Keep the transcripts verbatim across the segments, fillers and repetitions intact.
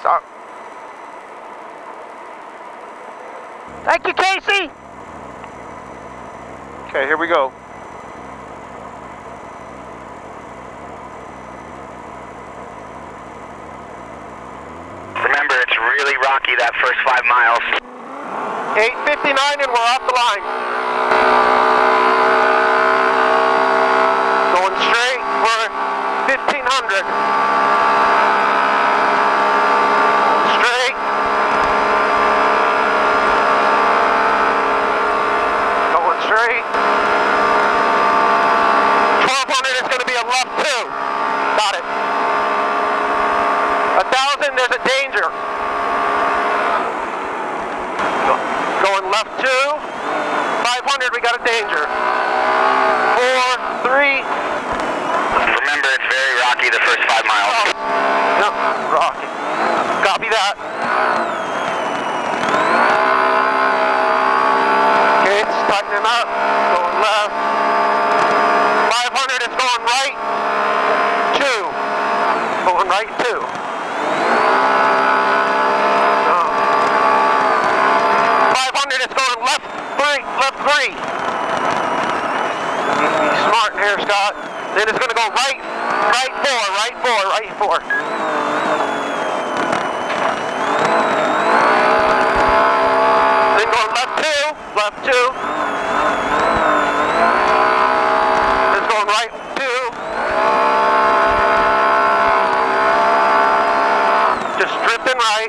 Stop. Thank you, Casey. Okay, here we go. Remember, it's really rocky that first five miles. eight fifty-nine and we're off the line. Going straight for fifteen hundred. Straight. Going straight. twelve hundred is going to be a left two. Got it. A thousand, there's a danger. Going left two, five hundred, we got a danger. Four, three. Remember, it's very rocky the first five miles. Oh, yep, rocky. Copy that. Okay, it's tightening up. Going left. five hundred is going right. Two. Going right two. It's going left three, left three. Need to be smart here, Scott. Then it's going to go right, right four, right four, right four. Then going left two, left two. It's going right two. Just drifting right.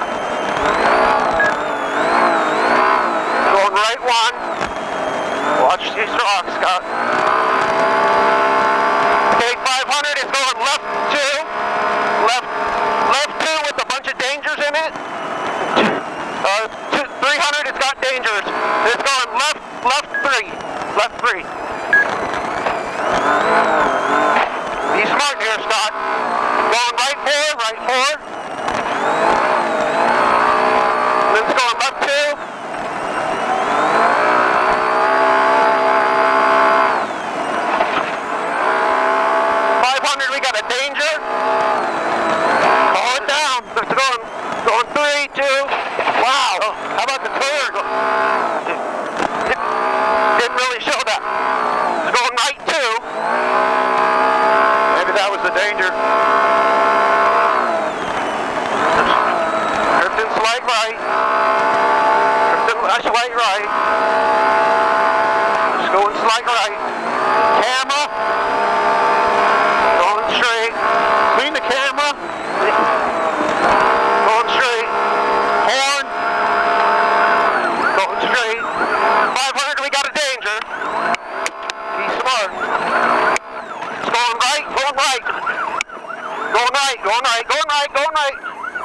Right one. Watch these rocks, Scott. Okay, five hundred is going left two. Left, left two with a bunch of dangers in it. Uh, two, three hundred has got dangers. It's going left, left three. Left three. Be smart here, Scott. Going right four, right four. Then it's going left two. We got a danger. Call it down. It's going, going three, two. Wow. Oh, how about the turn? It didn't really show that. It's going right two. Maybe that was the danger. Drifting slight right. Drifting slight right. Just going slight right. Camera. Straight. Clean the camera. Going straight. Horn. Going straight. five hundred, we got a danger. Be smart. It's going right, going right. Going right, going right, going right, going right.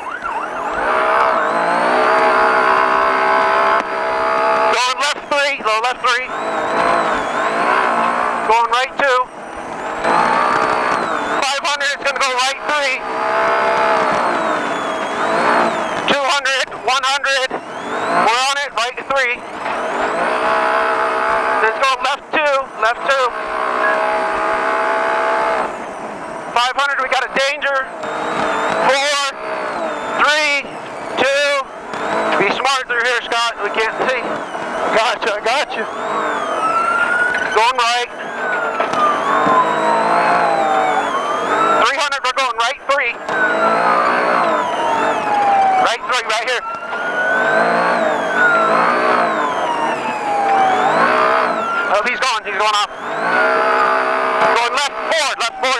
Going left three, go left three. Going right two. It's going to go right three. two hundred, one hundred. We're on it, right three. Let's go left two, left two. five hundred, we got a danger. Four, three, two. Be smart through here, Scott. We can't see. I got you, I got you. Going right. We're going right three. Right three, right here. Oh, he's gone. He's going off. Going left forward, left forward.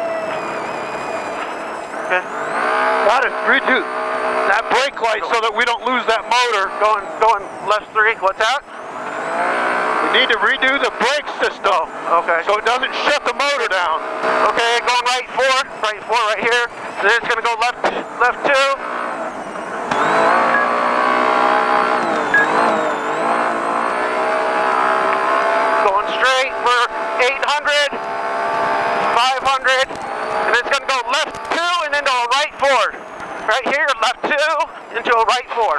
Okay. Got it. Redo that brake light so that we don't lose that motor. Going, going left three. What's that? We need to redo the brake system. Oh, okay. So it doesn't shut the motor down. Okay, going right four, right four right here. Then it's gonna go left, left two. Going straight for eight hundred, five hundred, and it's gonna go left two and into a right four. Right here, left two into a right four.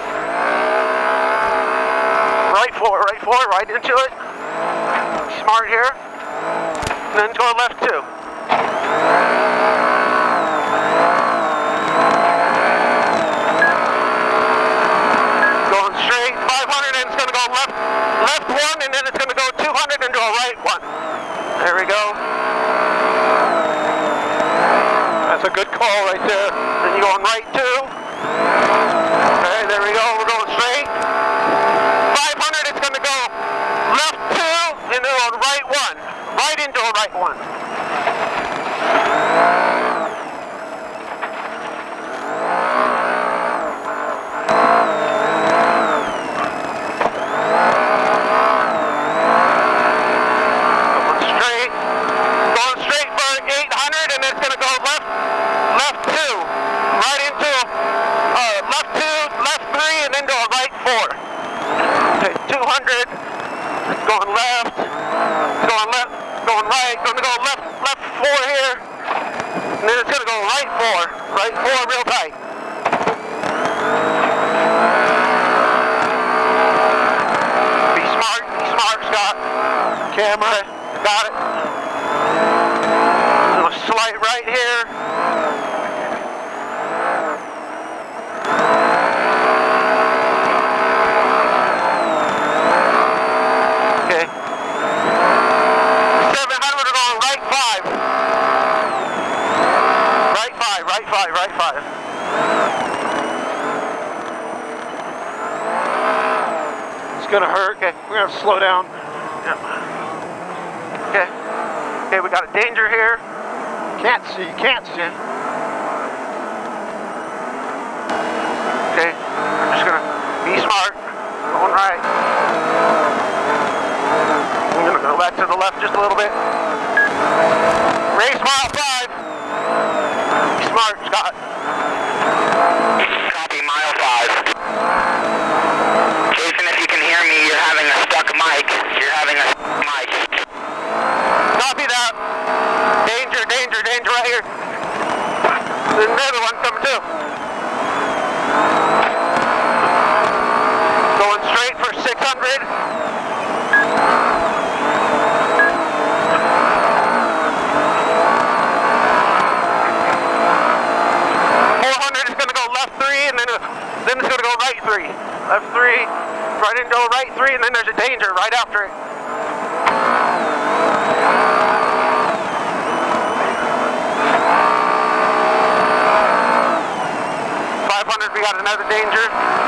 Right four, right four, right into it. Smart here. And then go left two. call right there. Then you go on right two. Okay, there we go. We're going straight. five hundred, it's going to go left two into a right one. Right into a right one. Going straight. Going straight for eight hundred, and it's going to go left, left two. Right into uh, left two, left three, and into a right four. Okay, two hundred. It's going left. It's going left. Going right. Going to go left, left four here. And then it's going to go right four. Right four real tight. Be smart. Be smart, Scott. Camera. Got it. A little slight right here. Okay. seven hundred are going right five. Right five, right five, right five. It's gonna hurt. Okay, we're gonna have to slow down. Yeah. Okay. Okay, we got a danger here. Can't see, can't see. Okay, we're just gonna be smart. Going right. I'm gonna go back to the left just a little bit. Race mile five. Be smart, Scott. Copy, mile five. Jason, if you can hear me, you're having a stuck mic. You're having a stuck mic. Copy that. Danger, danger, danger right here. There's another one coming too. Going straight for six hundred. four hundred is going to go left three, and then, uh, then it's going to go right three. Left three, right into a right three, and then there's a danger right after it. five hundred, we got another danger.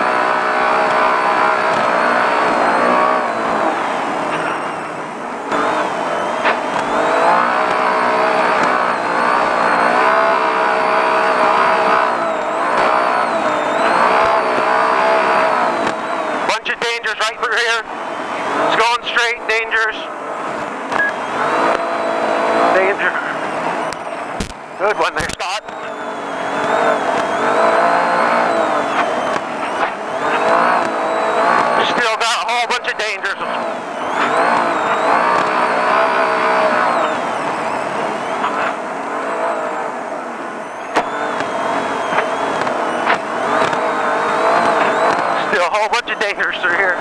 Bunch of dangers right through here. It's going straight, dangers. Danger. Good one there, Scott. Still got a whole bunch of dangers. Still a whole bunch of dangers through here.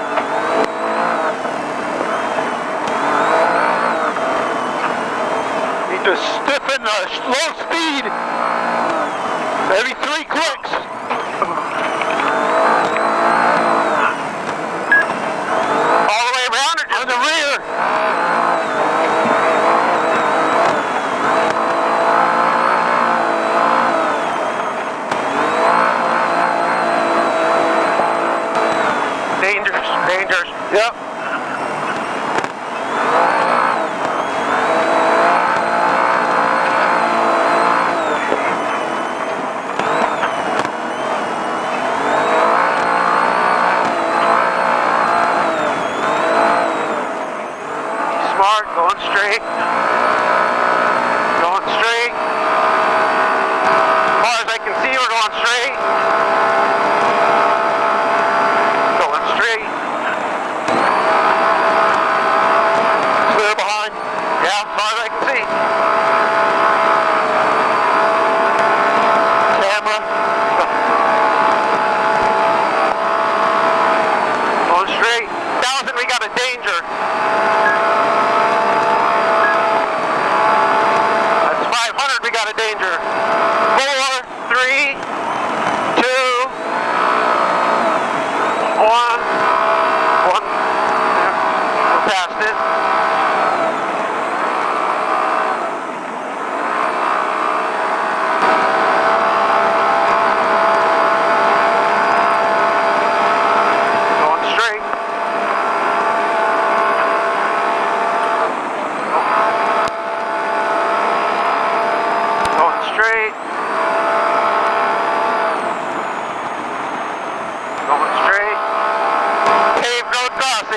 Need to stiffen the slow speed. Maybe three clicks. All the way around or just On the rear. dangers, dangers. Yep. Smart, going straight. Going straight. As far as I can see, we're going straight. Going straight.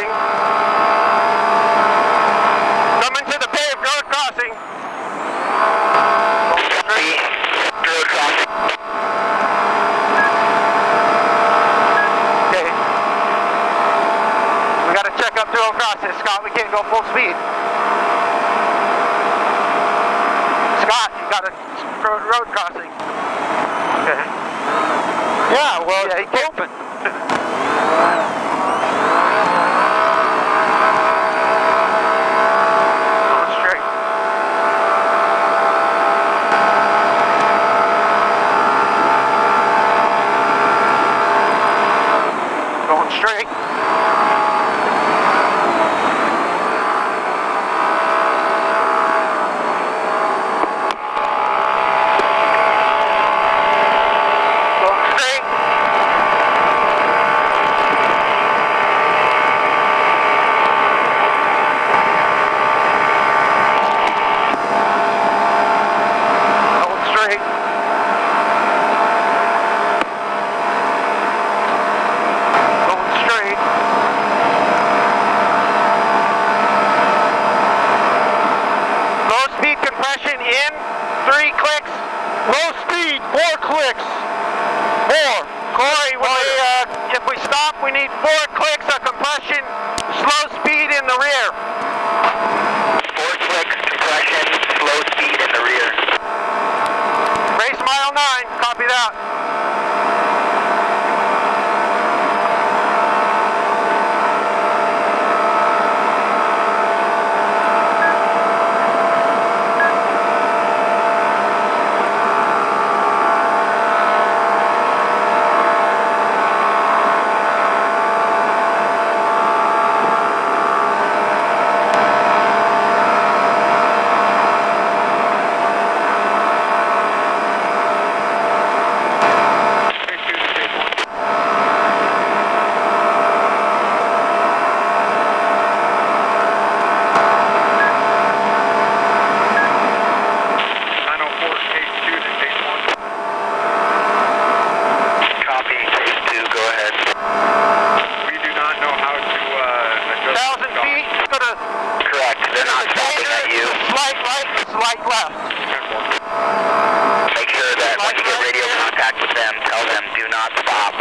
crossing. Coming to the paved road crossing. Road crossing. Okay. We gotta check up to go across this, Scott. We can't go full speed. Scott, you got a road, road crossing. Okay. Yeah, well, Yeah, it's open. Going straight. Going straight. Going straight. Going straight. Going straight. Low speed compression in. Three clicks. Low speed, four clicks. More. Corey, when we, uh, if we stop, we need four clicks of compression. Slow speed in the rear. Four clicks, compression, slow speed in the rear. Race mile nine. Copy that. Copy, phase two, go ahead. We do not know how to uh, adjust Thousand the feet. Go to Correct, they're not stopping at you. slight right, slight left. Make sure that when you get radio contact with them, tell them do not stop.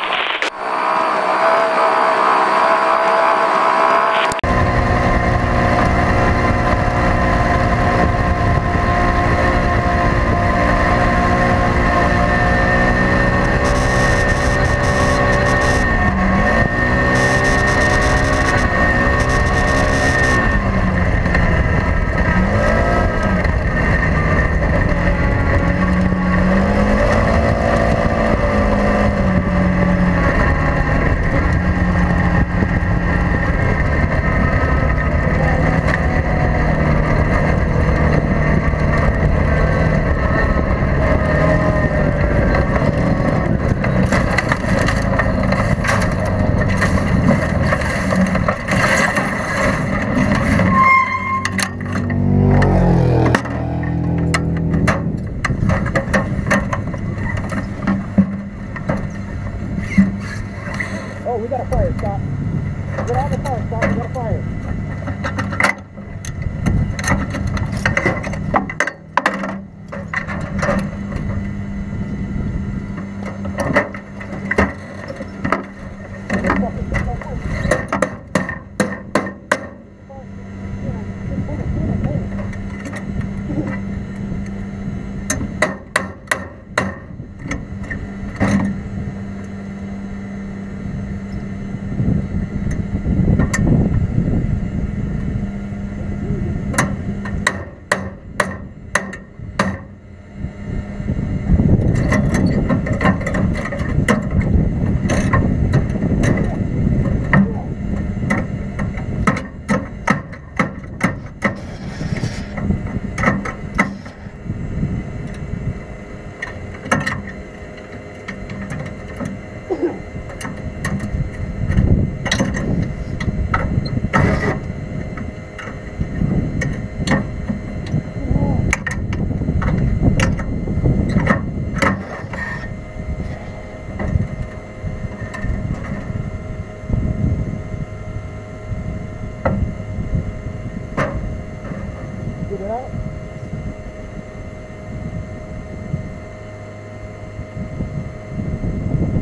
Oh, we got a fire, Scott. Get out of the car, Scott. We got a fire.